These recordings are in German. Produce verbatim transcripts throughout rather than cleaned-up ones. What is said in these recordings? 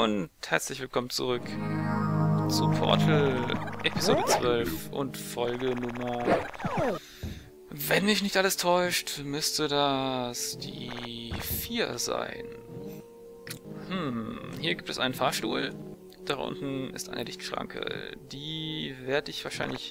Und herzlich willkommen zurück zu Portal Episode zwölf und Folge Nummer... Wenn mich nicht alles täuscht, müsste das die vier sein. Hm, hier gibt es einen Fahrstuhl. Da unten ist eine Lichtschranke. Die werde ich wahrscheinlich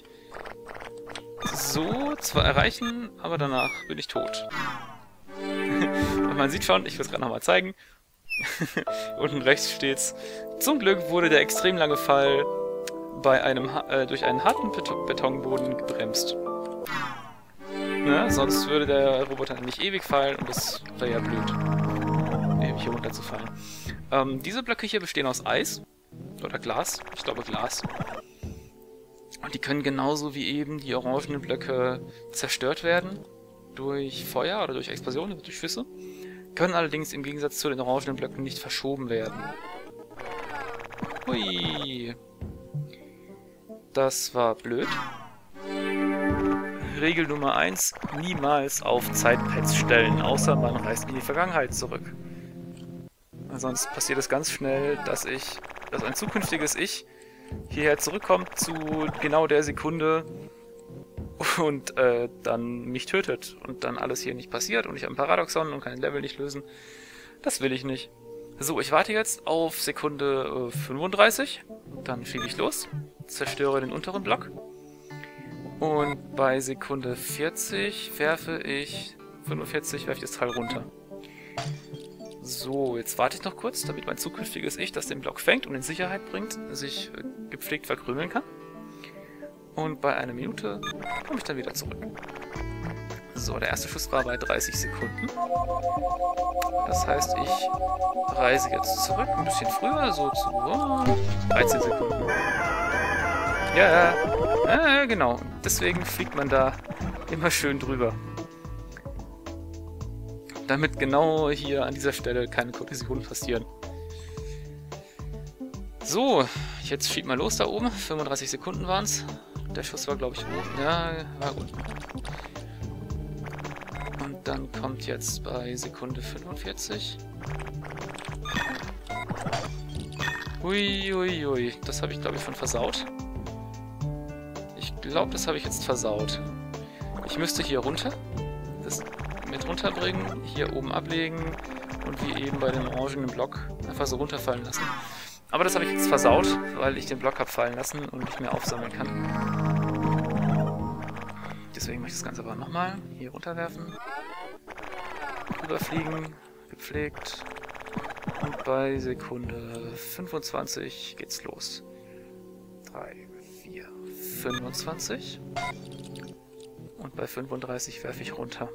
so zwar erreichen, aber danach bin ich tot. Und man sieht schon, ich will es gerade nochmal zeigen. Unten rechts steht's. Zum Glück wurde der extrem lange Fall bei einem äh, durch einen harten Bet- Betonboden gebremst. Ne? Sonst würde der Roboter nicht ewig fallen und das wäre ja blöd, ewig hier runterzufallen. Ähm, diese Blöcke hier bestehen aus Eis oder Glas. Ich glaube Glas. Und die können genauso wie eben die orangenen Blöcke zerstört werden durch Feuer oder durch Explosionen, durch Schüsse. Können allerdings im Gegensatz zu den orangenen Blöcken nicht verschoben werden. Hui. Das war blöd. Regel Nummer eins. Niemals auf Zeitpads stellen, außer man reist in die Vergangenheit zurück. Sonst passiert es ganz schnell, dass ich, dass ein zukünftiges Ich hierher zurückkommt zu genau der Sekunde und äh, dann mich tötet und dann alles hier nicht passiert und ich habe ein Paradoxon und kann ein Level nicht lösen. Das will ich nicht. So, ich warte jetzt auf Sekunde äh, fünfunddreißig, dann fliege ich los, zerstöre den unteren Block und bei Sekunde vierzig werfe ich, fünfundvierzig werfe ich das Teil runter. So, jetzt warte ich noch kurz, damit mein zukünftiges Ich, das den Block fängt und in Sicherheit bringt, sich äh, gepflegt verkrümeln kann. Und bei einer Minute komme ich dann wieder zurück. So, der erste Schuss war bei dreißig Sekunden. Das heißt, ich reise jetzt zurück, ein bisschen früher, so zu oh, dreizehn Sekunden. Ja, äh, genau. Deswegen fliegt man da immer schön drüber. Damit genau hier an dieser Stelle keine Kollisionen passieren. So, jetzt schiebt mal los da oben. fünfunddreißig Sekunden waren es. Der Schuss war, glaube ich, oben. Ja, war unten. Und dann kommt jetzt bei Sekunde fünfundvierzig. Hui, hui, hui. Das habe ich, glaube ich, schon versaut. Ich glaube, das habe ich jetzt versaut. Ich müsste hier runter. Das mit runterbringen, hier oben ablegen und wie eben bei dem orangenen Block einfach so runterfallen lassen. Aber das habe ich jetzt versaut, weil ich den Block habe fallen lassen und nicht mehr aufsammeln kann. Deswegen mache ich das Ganze aber nochmal. Hier runterwerfen. Rüberfliegen. Gepflegt. Und bei Sekunde fünfundzwanzig geht's los. drei, vier, fünfundzwanzig. Und bei fünfunddreißig werfe ich runter.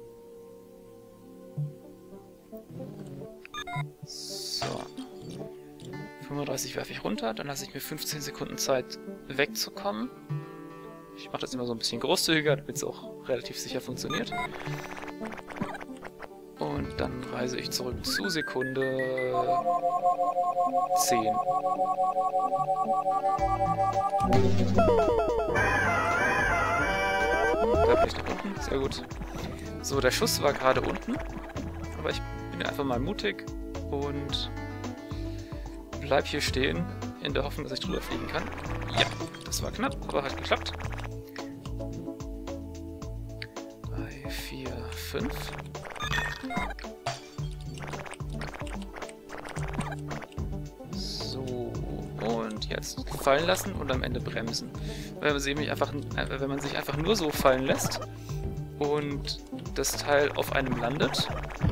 So. fünfunddreißig werfe ich runter, dann lasse ich mir fünfzehn Sekunden Zeit wegzukommen. Ich mache das immer so ein bisschen großzügiger, damit es auch relativ sicher funktioniert. Und dann reise ich zurück zu Sekunde zehn. Da bin ich nach unten, sehr gut. So, der Schuss war gerade unten, aber ich bin einfach mal mutig und bleib hier stehen, in der Hoffnung, dass ich drüber fliegen kann. Ja, das war knapp, aber hat geklappt. drei, vier, fünf. So, und jetzt fallen lassen und am Ende bremsen. Wenn man sich einfach, wenn man sich einfach nur so fallen lässt und das Teil auf einem landet,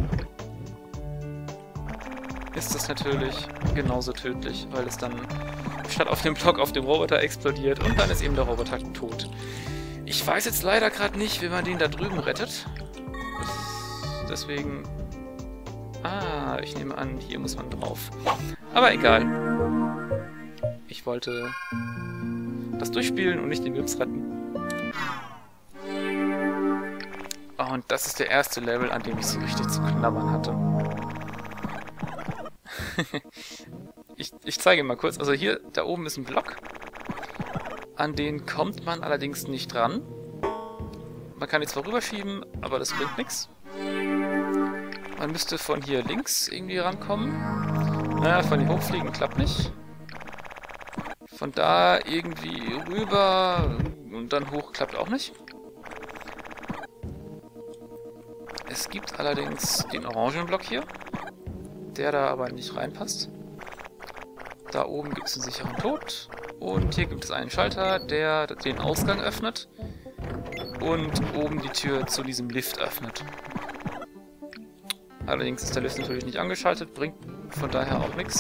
ist das natürlich genauso tödlich, weil es dann statt auf dem Block auf dem Roboter explodiert und dann ist eben der Roboter tot. Ich weiß jetzt leider gerade nicht, wie man den da drüben rettet. Das, deswegen... Ah, ich nehme an, hier muss man drauf. Aber egal. Ich wollte das durchspielen und nicht den Wips retten. Und das ist der erste Level, an dem ich so richtig zu knabbern hatte. ich, ich zeige mal kurz. Also hier, da oben ist ein Block. An den kommt man allerdings nicht ran. Man kann ihn zwar rüberschieben, aber das bringt nichts. Man müsste von hier links irgendwie rankommen. Naja, von hier hochfliegen klappt nicht. Von da irgendwie rüber und dann hoch klappt auch nicht. Es gibt allerdings den orangen Block hier, der da aber nicht reinpasst. Da oben gibt es einen sicheren Tod. Und hier gibt es einen Schalter, der den Ausgang öffnet. Und oben die Tür zu diesem Lift öffnet. Allerdings ist der Lift natürlich nicht angeschaltet, bringt von daher auch nichts.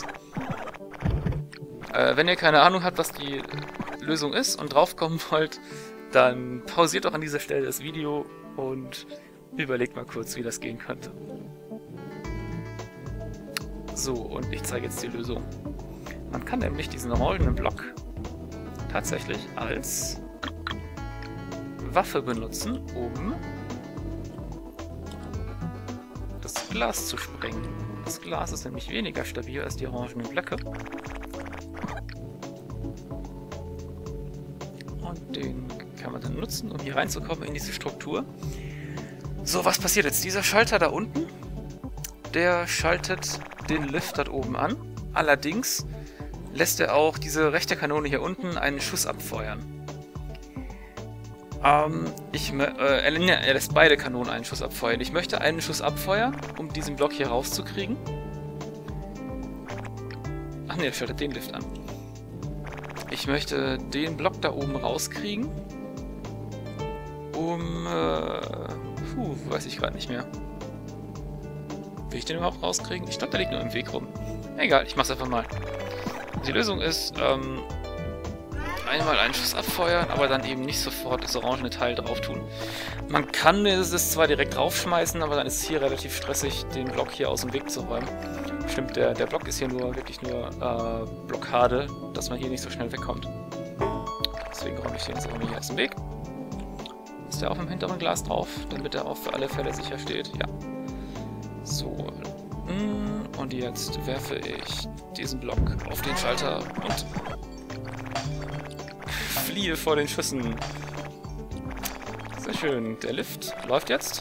Äh, wenn ihr keine Ahnung habt, was die Lösung ist und draufkommen wollt, dann pausiert doch an dieser Stelle das Video und überlegt mal kurz, wie das gehen könnte. So, und ich zeige jetzt die Lösung. Man kann nämlich diesen rollenden Block tatsächlich als Waffe benutzen, um das Glas zu sprengen. Das Glas ist nämlich weniger stabil als die orangenen Blöcke. Und den kann man dann nutzen, um hier reinzukommen in diese Struktur. So, was passiert jetzt? Dieser Schalter da unten, der schaltet den Lift dort oben an. Allerdings lässt er auch diese rechte Kanone hier unten einen Schuss abfeuern. Ähm, ich, äh, er lässt beide Kanonen einen Schuss abfeuern. Ich möchte einen Schuss abfeuern, um diesen Block hier rauszukriegen. Ach ne, er schaltet den Lift an. Ich möchte den Block da oben rauskriegen, um... Äh, puh, weiß ich gerade nicht mehr. Will ich den überhaupt rauskriegen? Ich glaube, der liegt nur im Weg rum. Egal, ich mach's einfach mal. Die Lösung ist, ähm, einmal einen Schuss abfeuern, aber dann eben nicht sofort das orangene Teil drauf tun. Man kann es zwar direkt draufschmeißen, aber dann ist es hier relativ stressig, den Block hier aus dem Weg zu räumen. Stimmt, der, der Block ist hier nur wirklich nur äh, Blockade, dass man hier nicht so schnell wegkommt. Deswegen räume ich den jetzt auch mal hier aus dem Weg. Ist der auf dem hinteren Glas drauf, damit er auch für alle Fälle sicher steht? Ja. So. Und jetzt werfe ich diesen Block auf den Schalter und fliehe vor den Schüssen. Sehr schön. Der Lift läuft jetzt.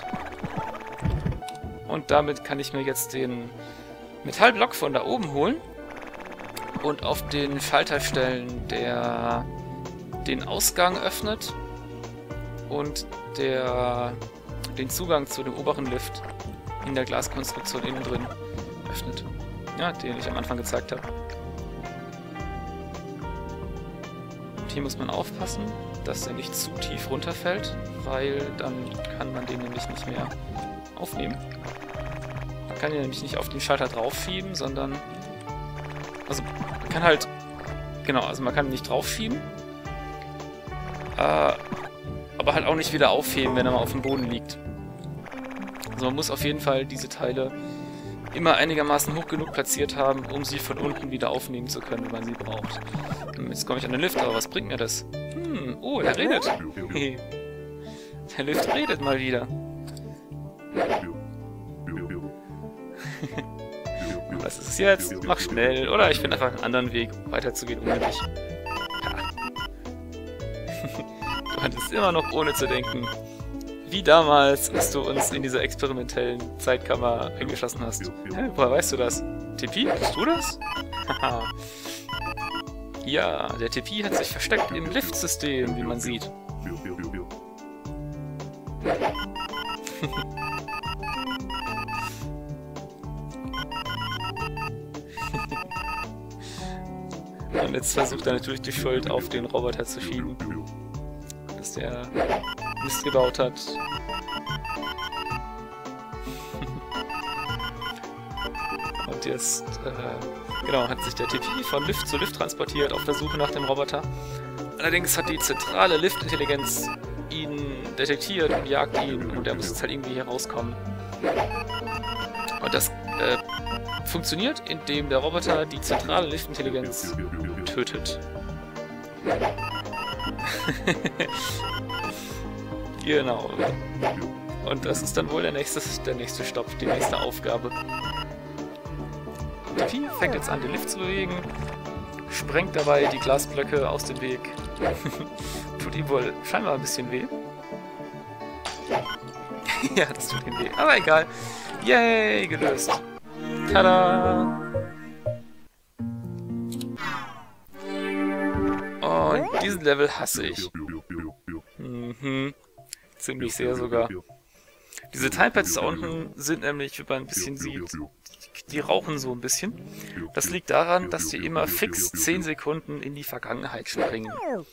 Und damit kann ich mir jetzt den Metallblock von da oben holen und auf den Schalter stellen, der den Ausgang öffnet und der den Zugang zu dem oberen Lift in der Glaskonstruktion innen drin öffnet. Ja, den ich am Anfang gezeigt habe. Und hier muss man aufpassen, dass er nicht zu tief runterfällt, weil dann kann man den nämlich nicht mehr aufnehmen. Man kann ihn nämlich nicht auf den Schalter drauf schieben, sondern... Also, man kann halt... Genau, also man kann ihn nicht drauf schieben. Äh, aber halt auch nicht wieder aufheben, wenn er mal auf dem Boden liegt. Also man muss auf jeden Fall diese Teile immer einigermaßen hoch genug platziert haben, um sie von unten wieder aufnehmen zu können, wenn man sie braucht. Jetzt komme ich an den Lift, aber was bringt mir das? Hm, oh, der redet. Der Lift redet mal wieder. Was ist es jetzt? Mach schnell. Oder ich finde einfach einen anderen Weg, weiterzugehen ohne dich. Ja. Du hattest immer noch ohne zu denken, wie damals, als du uns in dieser experimentellen Zeitkammer eingeschlossen hast. Hä, woher weißt du das? T P, bist du das? Haha. Ja, der T P hat sich versteckt im Liftsystem, wie man sieht. Und jetzt versucht er natürlich die Schuld auf den Roboter zu schieben. Dass der Mist gebaut hat. Und jetzt, äh, genau, hat sich der T P von Lift zu Lift transportiert auf der Suche nach dem Roboter. Allerdings hat die zentrale Lift-Intelligenz ihn detektiert und jagt ihn und er muss jetzt halt irgendwie hier rauskommen. Und das äh, funktioniert, indem der Roboter die zentrale Lift-Intelligenz tötet. Genau. Und das ist dann wohl der nächste, der nächste Stopp, die nächste Aufgabe. Der T P fängt jetzt an, den Lift zu bewegen, sprengt dabei die Glasblöcke aus dem Weg. Tut ihm wohl scheinbar ein bisschen weh. Ja, das tut ihm weh. Aber egal. Yay, gelöst. Tada! Diesen Level hasse ich. Mhm. Ziemlich sehr sogar. Diese Timepads da unten sind nämlich, wie man ein bisschen sieht, die rauchen so ein bisschen. Das liegt daran, dass die immer fix zehn Sekunden in die Vergangenheit springen.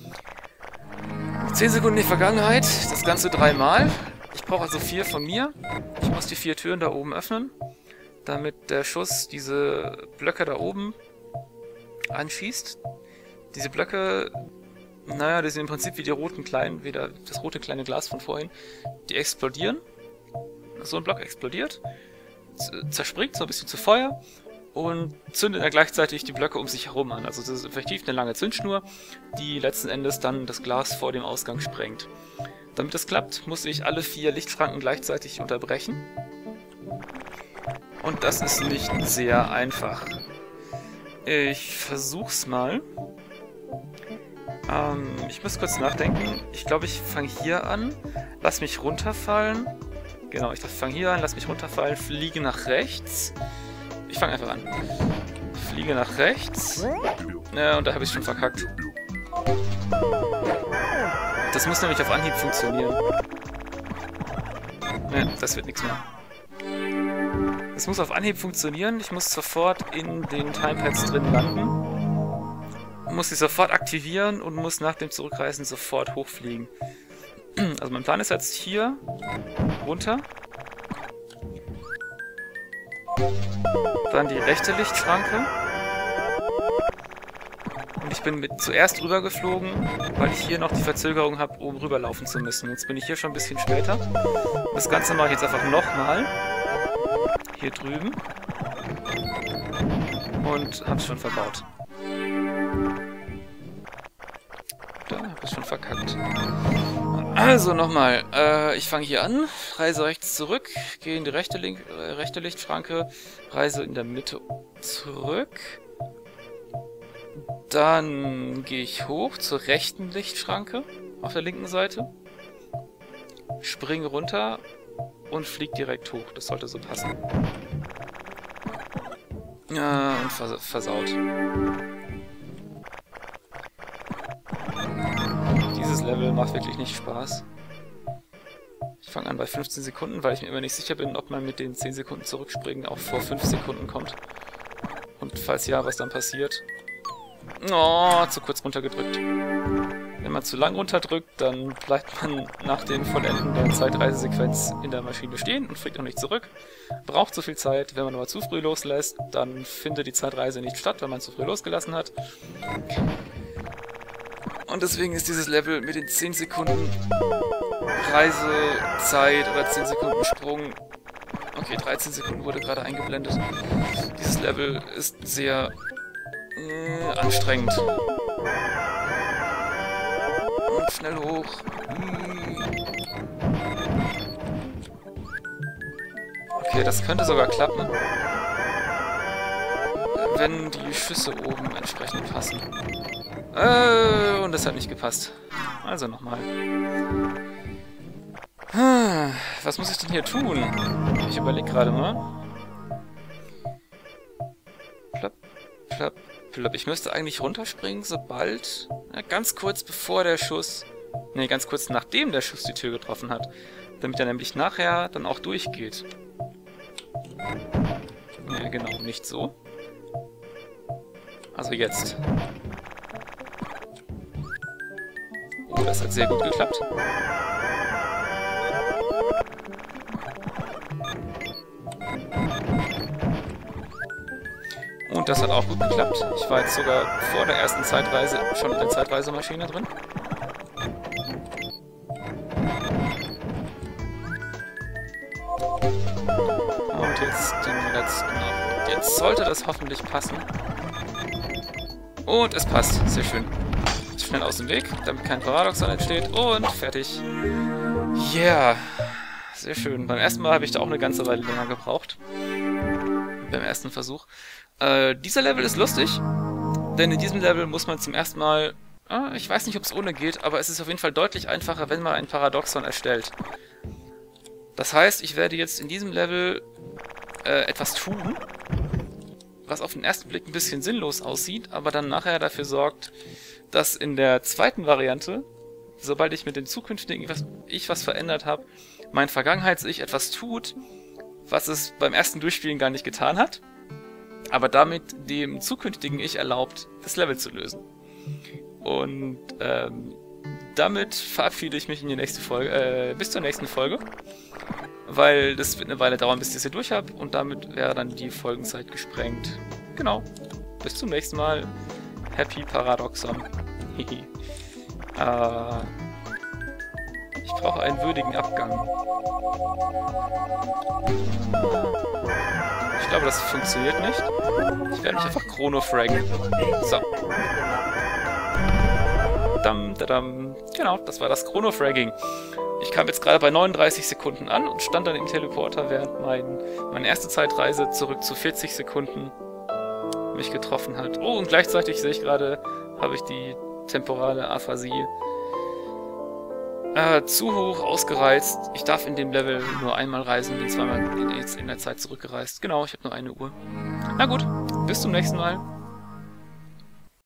zehn Sekunden in die Vergangenheit, das Ganze dreimal. Ich brauche also vier von mir. Ich muss die vier Türen da oben öffnen, damit der Schuss diese Blöcke da oben anschießt. Diese Blöcke, naja, die sind im Prinzip wie die roten kleinen, wie das rote kleine Glas von vorhin. Die explodieren. So ein Block explodiert, zerspringt so ein bisschen zu Feuer und zündet dann gleichzeitig die Blöcke um sich herum an. Also das ist effektiv eine lange Zündschnur, die letzten Endes dann das Glas vor dem Ausgang sprengt. Damit das klappt, muss ich alle vier Lichtschranken gleichzeitig unterbrechen. Und das ist nicht sehr einfach. Ich versuch's mal. Ähm, ich muss kurz nachdenken. Ich glaube, ich fange hier an, lass mich runterfallen. Genau, ich fange hier an, lass mich runterfallen, fliege nach rechts. Ich fange einfach an. Fliege nach rechts. Ja, und da habe ich schon verkackt. Das muss nämlich auf Anhieb funktionieren. Ne, das wird nichts mehr. Das muss auf Anhieb funktionieren. Ich muss sofort in den Timepads drin landen. Muss sie sofort aktivieren und muss nach dem Zurückreisen sofort hochfliegen. Also mein Plan ist jetzt hier runter. Dann die rechte Lichtschranke. Und ich bin mit zuerst rüber geflogen, weil ich hier noch die Verzögerung habe, oben rüber laufen zu müssen. Jetzt bin ich hier schon ein bisschen später. Das Ganze mache ich jetzt einfach nochmal. Hier drüben. Und hab's schon verbaut. Da hab ich schon verkackt. Also nochmal, äh, ich fange hier an, reise rechts zurück, gehe in die rechte, Link äh, rechte Lichtschranke, reise in der Mitte zurück. Dann gehe ich hoch zur rechten Lichtschranke auf der linken Seite, springe runter und fliege direkt hoch. Das sollte so passen. Ja, und vers versaut. Dieses Level macht wirklich nicht Spaß. Ich fange an bei fünfzehn Sekunden, weil ich mir immer nicht sicher bin, ob man mit den zehn Sekunden zurückspringen auch vor fünf Sekunden kommt. Und falls ja, was dann passiert. Oh, zu kurz runtergedrückt. Wenn man zu lang runterdrückt, dann bleibt man nach dem Vollenden der Zeitreisesequenz in der Maschine stehen und fliegt noch nicht zurück. Braucht zu viel Zeit. Wenn man aber zu früh loslässt, dann findet die Zeitreise nicht statt, weil man zu früh losgelassen hat. Und deswegen ist dieses Level mit den zehn Sekunden Reisezeit oder zehn Sekunden Sprung... Okay, dreizehn Sekunden wurde gerade eingeblendet. Dieses Level ist sehr äh, anstrengend. Und schnell hoch. Okay, das könnte sogar klappen, wenn die Schüsse oben entsprechend passen. Äh, und das hat nicht gepasst. Also nochmal. Was muss ich denn hier tun? Ich überlege gerade mal. Plopp, plopp, plopp. Ich müsste eigentlich runterspringen, sobald... Ja, ganz kurz bevor der Schuss... Ne, ganz kurz nachdem der Schuss die Tür getroffen hat. Damit er nämlich nachher dann auch durchgeht. Ja, genau, nicht so. Also jetzt. Oh, das hat sehr gut geklappt. Und das hat auch gut geklappt. Ich war jetzt sogar vor der ersten Zeitreise schon in der Zeitreisemaschine drin. Und jetzt den letzten noch. Und jetzt sollte das hoffentlich passen. Und es passt. Sehr schön. Schnell aus dem Weg, damit kein Paradoxon entsteht. Und fertig. Yeah. Sehr schön. Beim ersten Mal habe ich da auch eine ganze Weile länger gebraucht. Beim ersten Versuch. Äh, dieser Level ist lustig, denn in diesem Level muss man zum ersten Mal, äh, ich weiß nicht, ob es ohne geht, aber es ist auf jeden Fall deutlich einfacher, wenn man ein Paradoxon erstellt. Das heißt, ich werde jetzt in diesem Level äh, etwas tun, was auf den ersten Blick ein bisschen sinnlos aussieht, aber dann nachher dafür sorgt, dass in der zweiten Variante, sobald ich mit den zukünftigen was, ich was verändert habe, mein Vergangenheits-Ich etwas tut, was es beim ersten Durchspielen gar nicht getan hat, aber damit dem zukünftigen Ich erlaubt, das Level zu lösen. Und ähm, damit verabschiede ich mich in die nächste Folge, äh, bis zur nächsten Folge, weil das wird eine Weile dauern, bis ich das hier durch habe, und damit wäre dann die Folgenzeit gesprengt. Genau. Bis zum nächsten Mal. Happy Paradoxon. Hihi. äh, ich brauche einen würdigen Abgang. Ich glaube, das funktioniert nicht. Ich werde mich einfach chronofraggen. So. Dam, dadam. Genau, das war das Chronofragging. Ich kam jetzt gerade bei neununddreißig Sekunden an und stand dann im Teleporter, während mein, meine erste Zeitreise zurück zu vierzig Sekunden mich getroffen hat. Oh, und gleichzeitig sehe ich gerade, habe ich die temporale Aphasie äh, zu hoch ausgereizt. Ich darf in dem Level nur einmal reisen, bin zweimal in, jetzt in der Zeit zurückgereist. Genau, ich habe nur eine Uhr. Na gut, bis zum nächsten Mal.